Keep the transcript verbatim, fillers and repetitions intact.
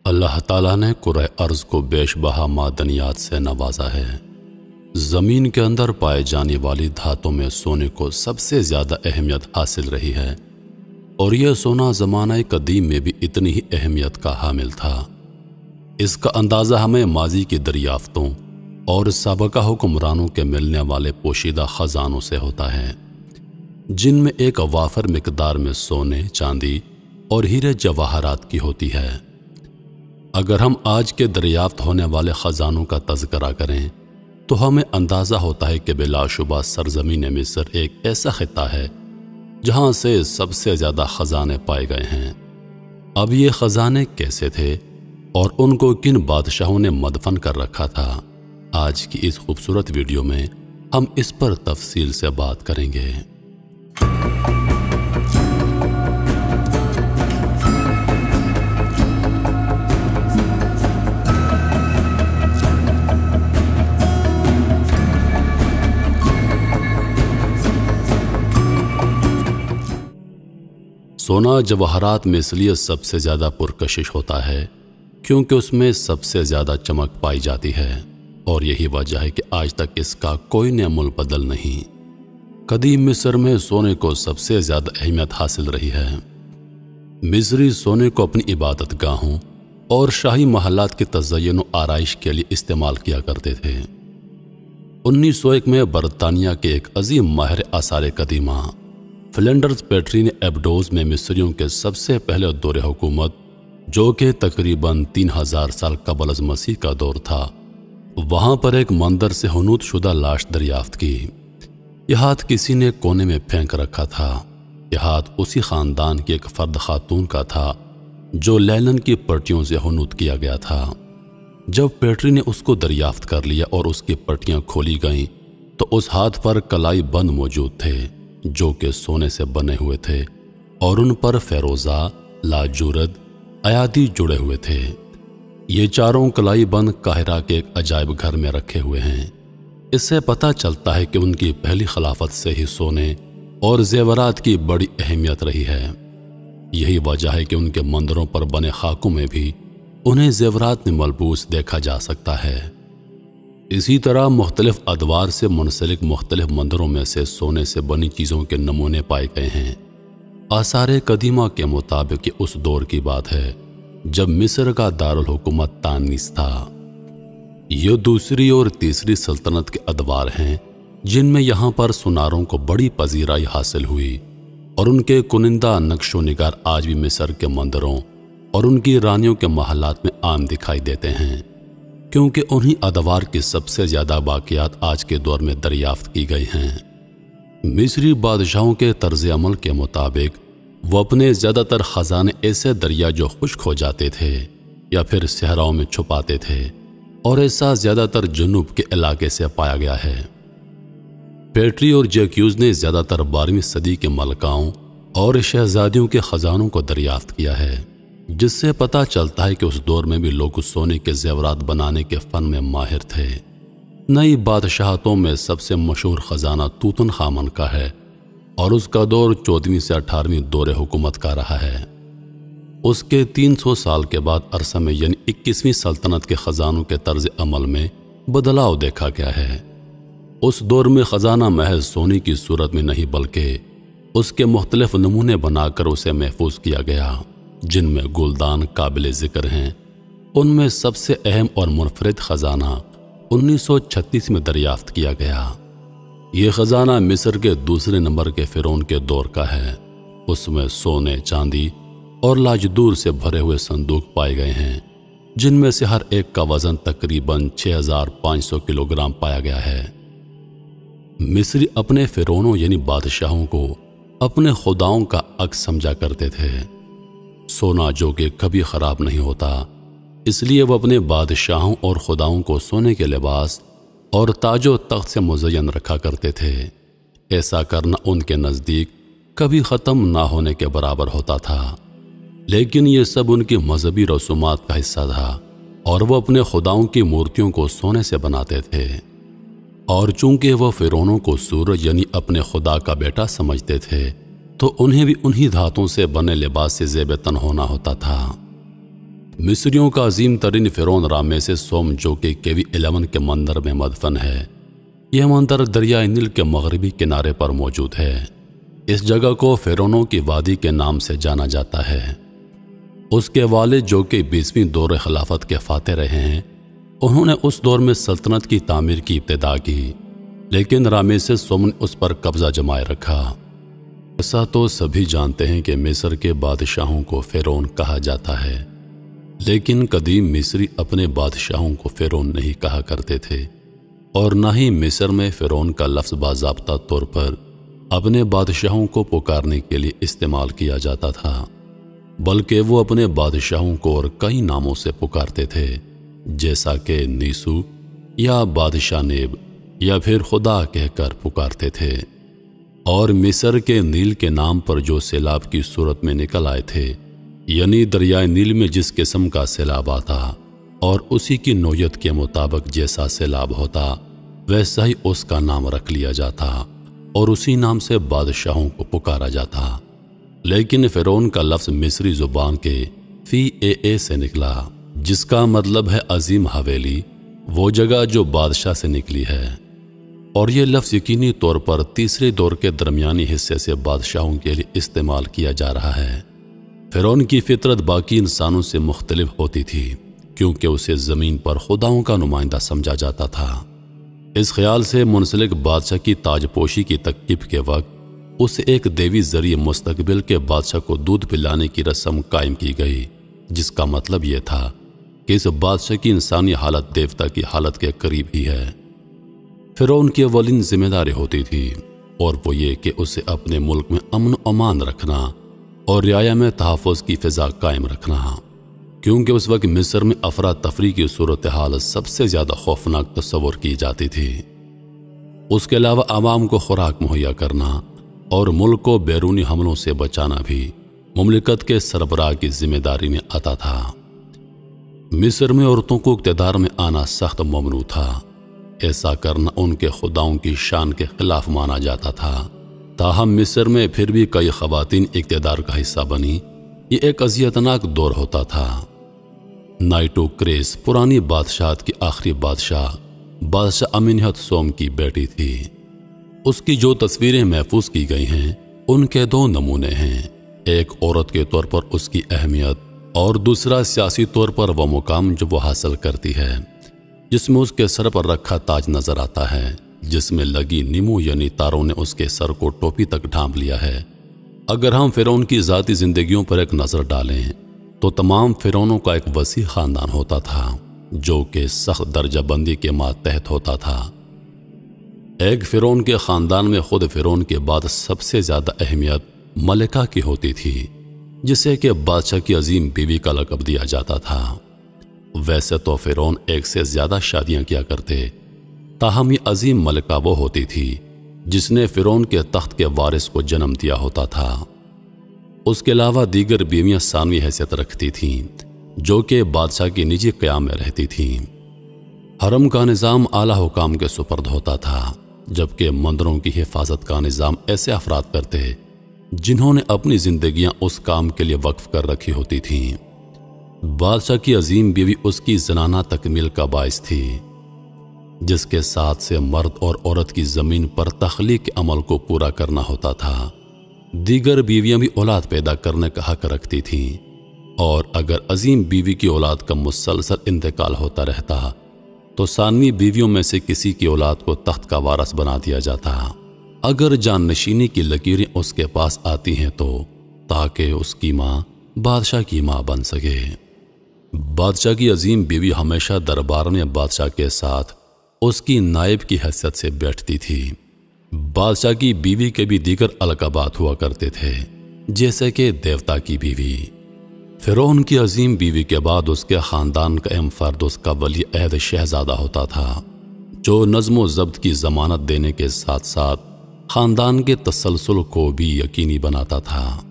اللہ تعالیٰ نے کرۂ ارض کو بیش بہا معدنیات سے نوازا ہے۔ زمین کے اندر پائے جانے والی دھاتوں میں سونے کو سب سے زیادہ اہمیت حاصل رہی ہے، اور یہ سونا زمانہ قدیم میں بھی اتنی ہی اہمیت کا حامل تھا۔ اس کا اندازہ ہمیں ماضی کی دریافتوں اور سابقہ حکمرانوں کے ملنے والے پوشیدہ خزانوں سے ہوتا ہے، جن میں ایک وافر مقدار میں سونے، چاندی اور ہیرے جواہرات کی ہوتی ہے۔ اگر ہم آج کے دریافت ہونے والے خزانوں کا تذکرہ کریں تو ہمیں اندازہ ہوتا ہے کہ بلا شبہ سرزمین مصر ایک ایسا خطہ ہے جہاں سے سب سے زیادہ خزانے پائے گئے ہیں۔ اب یہ خزانے کیسے تھے اور ان کو کن بادشاہوں نے مدفن کر رکھا تھا، آج کی اس خوبصورت ویڈیو میں ہم اس پر تفصیل سے بات کریں گے۔ سونا جواہرات میں اس لیے سب سے زیادہ پرکشش ہوتا ہے کیونکہ اس میں سب سے زیادہ چمک پائی جاتی ہے، اور یہی وجہ ہے کہ آج تک اس کا کوئی نعم البدل نہیں۔ قدیم مصر میں سونے کو سب سے زیادہ اہمیت حاصل رہی ہے۔ مصری سونے کو اپنی عبادت گاہوں اور شاہی محلات کی تزئین و آرائش کے لیے استعمال کیا کرتے تھے۔ انیس سو ایک میں برطانیہ کے ایک عظیم ماہر آثار قدیمہ فلنڈرز پیٹری نے ایبڈوز میں مصریوں کے سب سے پہلے دور حکومت، جو کہ تقریباً تین ہزار سال قبل از مسیح کا دور تھا، وہاں پر ایک مندر سے حنوط شدہ لاش دریافت کی۔ یہ ہاتھ کسی نے کونے میں پھینک رکھا تھا۔ یہ ہاتھ اسی خاندان کی ایک فرد خاتون کا تھا جو لیلن کی پٹیوں سے حنوط کیا گیا تھا۔ جب پیٹری نے اس کو دریافت کر لیا اور اس کی پٹیاں کھولی گئیں تو اس ہاتھ پر کلائی بند موجود تھے جو کہ سونے سے بنے ہوئے تھے، اور ان پر فیروزہ، لاجورد، ایادی جڑے ہوئے تھے۔ یہ چاروں کلائی بند قاہرہ کے ایک عجائب گھر میں رکھے ہوئے ہیں۔ اس سے پتہ چلتا ہے کہ ان کی پہلی خلافت سے ہی سونے اور زیورات کی بڑی اہمیت رہی ہے۔ یہی وجہ ہے کہ ان کے مندروں پر بنے خاکوں میں بھی انہیں زیورات میں ملبوس دیکھا جا سکتا ہے۔ اسی طرح مختلف ادوار سے منسلک مختلف مندروں میں سے سونے سے بنی چیزوں کے نمونے پائے گئے ہیں۔ آثار قدیمہ کے مطابق یہ اس دور کی بات ہے جب مصر کا دارالحکومت تانیس تھا۔ یہ دوسری اور تیسری سلطنت کے ادوار ہیں جن میں یہاں پر سوناروں کو بڑی پذیرائی حاصل ہوئی، اور ان کے کنندہ نقش و نگار آج بھی مصر کے مندروں اور ان کی رانیوں کے محلات میں عام دکھائی دیتے ہیں، کیونکہ انہی ادوار کی سب سے زیادہ باقیات آج کے دور میں دریافت کی گئی ہیں۔ مصری بادشاہوں کے طرز عمل کے مطابق وہ اپنے زیادہ تر خزانے ایسے دریا جو خشک ہو جاتے تھے یا پھر صحراؤں میں چھپاتے تھے، اور ایسا زیادہ تر جنوب کے علاقے سے پایا گیا ہے۔ پیٹری اور جیکیوز نے زیادہ تر بارہویں صدی کے ملکاؤں اور شہزادیوں کے خزانوں کو دریافت کیا ہے، جس سے پتہ چلتا ہے کہ اس دور میں بھی لوگ سونے کے زیورات بنانے کے فن میں ماہر تھے۔ نئی بادشاہتوں میں سب سے مشہور خزانہ توتن خامن کا ہے، اور اس کا دور چودہویں سے اٹھارہویں دور حکومت کا رہا ہے۔ اس کے تین سو سال کے بعد عرصہ میں یعنی اکیسویں سلطنت کے خزانوں کے طرز عمل میں بدلاؤ دیکھا گیا ہے۔ اس دور میں خزانہ محض سونے کی صورت میں نہیں بلکہ اس کے مختلف نمونے بنا کر اسے محفوظ کیا گیا، جن میں گلدان قابل ذکر ہیں۔ ان میں سب سے اہم اور منفرد خزانہ انیس سو چھتیس میں دریافت کیا گیا۔ یہ خزانہ مصر کے دوسرے نمبر کے فرعون کے دور کا ہے۔ اس میں سونے، چاندی اور لاجدور سے بھرے ہوئے صندوق پائے گئے ہیں، جن میں سے ہر ایک کا وزن تقریباً چھ ہزار پانچ سو کلو گرام پایا گیا ہے۔ مصری اپنے فرعونوں یعنی بادشاہوں کو اپنے خداؤں کا عکس سمجھا کرتے تھے۔ سونا جو کہ کبھی خراب نہیں ہوتا، اس لیے وہ اپنے بادشاہوں اور خداؤں کو سونے کے لباس اور تاج و تخت سے مزین رکھا کرتے تھے۔ ایسا کرنا ان کے نزدیک کبھی ختم نہ ہونے کے برابر ہوتا تھا، لیکن یہ سب ان کی مذہبی رسومات کا حصہ تھا، اور وہ اپنے خداؤں کی مورتیوں کو سونے سے بناتے تھے۔ اور چونکہ وہ فرعونوں کو سورج یعنی اپنے خدا کا بیٹا سمجھتے تھے، تو انہیں بھی انہی دھاتوں سے بنے لباس سے زیب تن ہونا ہوتا تھا۔ مصریوں کا عظیم ترین فرعون رامسیس سوم جو کہ کیوی الیون کے مندر میں مدفن ہے، یہ مندر دریائے نیل کے مغربی کنارے پر موجود ہے۔ اس جگہ کو فرعونوں کی وادی کے نام سے جانا جاتا ہے۔ اس کے والد جو کہ بیسویں دور خلافت کے فاتح رہے ہیں، انہوں نے اس دور میں سلطنت کی تعمیر کی ابتدا کی، لیکن رامسیس سوم نے اس پر قبضہ جمائے رکھا۔ ایسا تو سبھی جانتے ہیں کہ مصر کے بادشاہوں کو فرعون کہا جاتا ہے، لیکن قدیم مصری اپنے بادشاہوں کو فرعون نہیں کہا کرتے تھے، اور نہ ہی مصر میں فرعون کا لفظ باضابطہ طور پر اپنے بادشاہوں کو پکارنے کے لیے استعمال کیا جاتا تھا، بلکہ وہ اپنے بادشاہوں کو اور کئی ناموں سے پکارتے تھے، جیسا کہ نیسو یا بادشاہ نیب یا پھر خدا کہہ کر پکارتے تھے۔ اور مصر کے نیل کے نام پر جو سیلاب کی صورت میں نکل آئے تھے، یعنی دریائے نیل میں جس قسم کا سیلاب آتا اور اسی کی نوعیت کے مطابق جیسا سیلاب ہوتا، ویسا ہی اس کا نام رکھ لیا جاتا اور اسی نام سے بادشاہوں کو پکارا جاتا۔ لیکن فرعون کا لفظ مصری زبان کے فی اے اے سے نکلا، جس کا مطلب ہے عظیم حویلی، وہ جگہ جو بادشاہ سے نکلی ہے، اور یہ لفظ یقینی طور پر تیسرے دور کے درمیانی حصے سے بادشاہوں کے لیے استعمال کیا جا رہا ہے۔ فرعون کی فطرت باقی انسانوں سے مختلف ہوتی تھی، کیونکہ اسے زمین پر خداؤں کا نمائندہ سمجھا جاتا تھا۔ اس خیال سے منسلک بادشاہ کی تاج پوشی کی ترکیب کے وقت اسے ایک دیوی ذریعے مستقبل کے بادشاہ کو دودھ پلانے کی رسم قائم کی گئی، جس کا مطلب یہ تھا کہ اس بادشاہ کی انسانی حالت دیوتا کی حالت کے قریب ہی ہے۔ فرعون کی اولین ذمہ داری ہوتی تھی، اور وہ یہ کہ اسے اپنے ملک میں امن و امان رکھنا اور رعایا میں تحفظ کی فضا قائم رکھنا، کیونکہ اس وقت مصر میں افراتفری کی صورتحال سب سے زیادہ خوفناک تصور کی جاتی تھی۔ اس کے علاوہ عوام کو خوراک مہیا کرنا اور ملک کو بیرونی حملوں سے بچانا بھی مملکت کے سربراہ کی ذمہ داری میں آتا تھا۔ مصر میں عورتوں کو اقتدار میں آنا سخت ممنوع تھا، ایسا کرنا ان کے خداؤں کی شان کے خلاف مانا جاتا تھا۔ تاہم مصر میں پھر بھی کئی خواتین اقتدار کا حصہ بنی۔ یہ ایک اذیتناک دور ہوتا تھا۔ نائٹوکریس پرانی بادشاہت کی آخری بادشاہ بادشاہ امینہت سوم کی بیٹی تھی۔ اس کی جو تصویریں محفوظ کی گئی ہیں، ان کے دو نمونے ہیں، ایک عورت کے طور پر اس کی اہمیت اور دوسرا سیاسی طور پر وہ مقام جو وہ حاصل کرتی ہے، جس میں اس کے سر پر رکھا تاج نظر آتا ہے، جس میں لگی نیمو یعنی تاروں نے اس کے سر کو ٹوپی تک ڈھانپ لیا ہے۔ اگر ہم فرعون کی ذاتی زندگیوں پر ایک نظر ڈالیں تو تمام فرعونوں کا ایک وسیع خاندان ہوتا تھا، جو کہ سخت درجہ بندی کے ماتحت ہوتا تھا۔ ایک فرعون کے خاندان میں خود فرعون کے بعد سب سے زیادہ اہمیت ملکہ کی ہوتی تھی، جسے کہ بادشاہ کی عظیم بیوی کا لقب دیا جاتا تھا۔ ویسے تو فرعون ایک سے زیادہ شادیاں کیا کرتے، تاہم یہ عظیم ملکہ وہ ہوتی تھی جس نے فرعون کے تخت کے وارث کو جنم دیا ہوتا تھا۔ اس کے علاوہ دیگر بیویاں ثانوی حیثیت رکھتی تھیں، جو کہ بادشاہ کی نجی قیام میں رہتی تھیں۔ حرم کا نظام اعلیٰ حکام کے سپرد ہوتا تھا، جبکہ مندروں کی حفاظت کا نظام ایسے افراد کرتے جنہوں نے اپنی زندگیاں اس کام کے لیے وقف کر رکھی ہوتی تھیں۔ بادشاہ کی عظیم بیوی اس کی زنانہ تکمیل کا باعث تھی، جس کے ساتھ سے مرد اور عورت کی زمین پر تخلیق کے عمل کو پورا کرنا ہوتا تھا۔ دیگر بیویاں بھی اولاد پیدا کرنے کا حق رکھتی تھیں، اور اگر عظیم بیوی کی اولاد کا مسلسل انتقال ہوتا رہتا تو ثانوی بیویوں میں سے کسی کی اولاد کو تخت کا وارث بنا دیا جاتا، اگر جان نشینی کی لکیریں اس کے پاس آتی ہیں تو، تاکہ اس کی ماں بادشاہ کی ماں بن سکے۔ بادشاہ کی عظیم بیوی ہمیشہ دربار میں بادشاہ کے ساتھ اس کی نائب کی حیثیت سے بیٹھتی تھی۔ بادشاہ کی بیوی کے بھی دیگر القابات ہوا کرتے تھے، جیسے کہ دیوتا کی بیوی۔ فرعون کی عظیم بیوی کے بعد اس کے خاندان کا اہم فرد اس کا ولی عہد شہزادہ ہوتا تھا، جو نظم و ضبط کی ضمانت دینے کے ساتھ ساتھ خاندان کے تسلسل کو بھی یقینی بناتا تھا۔